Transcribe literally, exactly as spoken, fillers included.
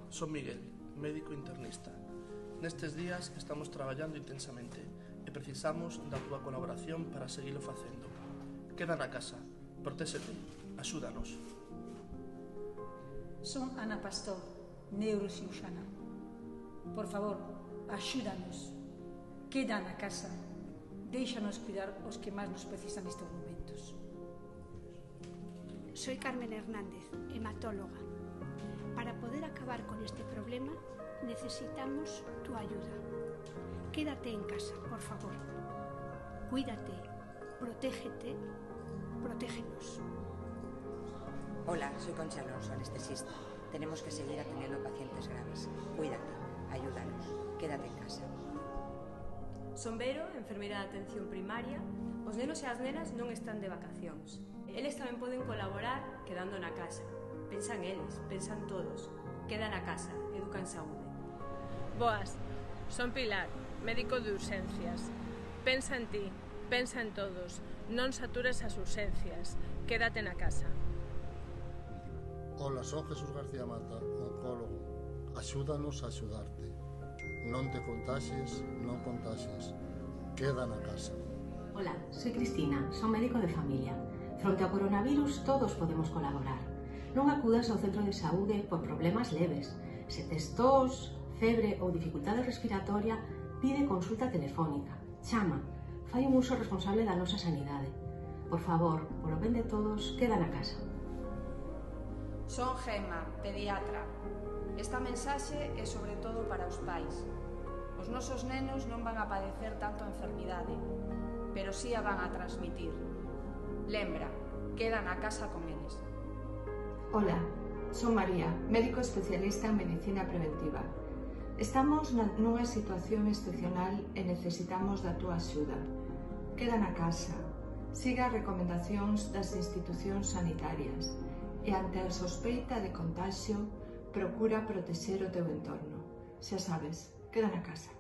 Son Miguel, médico internista. Nestes días estamos traballando intensamente e precisamos da túa colaboración para seguilo facendo. Queda na casa, protéxete, axúdanos. Son Ana Pastor, neurocirurxana. Por favor, axúdanos. Queda na casa. Déixanos cuidar os que máis nos precisan nestes momentos. Soy Carmen Hernández, hematóloga. Para poder acabar con este problema, necesitamos tu ayuda. Quédate en casa, por favor. Cuídate, protégete, protégenos. Hola, soy Concha Alonso, anestesista. Tenemos que seguir atendiendo pacientes graves. Cuídate, ayúdanos, quédate en casa. Son Vero, enfermeira de atención primaria. Os nenos e as nenas non están de vacacións. Eles tamén poden colaborar quedando na casa. Pensan eles, pensan todos. Queda na casa, educa en saúde. Boas, son Pilar, médico de urxencias. Pensa en ti, pensa en todos. Non satures as urxencias. Quédate na casa. Hola, son Jesús García Mata, oncólogo. Axúdanos a axudarte. Non te contaxies, non contaxies. Queda na casa. Hola, soy Cristina, son médico de familia. Fronte ao coronavirus todos podemos colaborar. Non acudas ao centro de saúde por problemas leves. Se tes tos, febre ou dificultade respiratoria, pide consulta telefónica. Chama, fai un uso responsable da nosa sanidade. Por favor, polo ben de todos, queda na casa. Son Gemma, pediatra. Esta mensaxe é sobre todo para os pais. Os nosos nenos non van a padecer tanto a enfermidade, pero sí a van a transmitir. Lembra, queda na casa con eles. Hola, son María, médico especialista en medicina preventiva. Estamos nunha situación excepcional e necesitamos da túa axuda. Queda na casa, siga as recomendacións das institucións sanitarias e ante a sospeita de contagio, procura protexer o teu entorno. Xa sabes, queda na casa.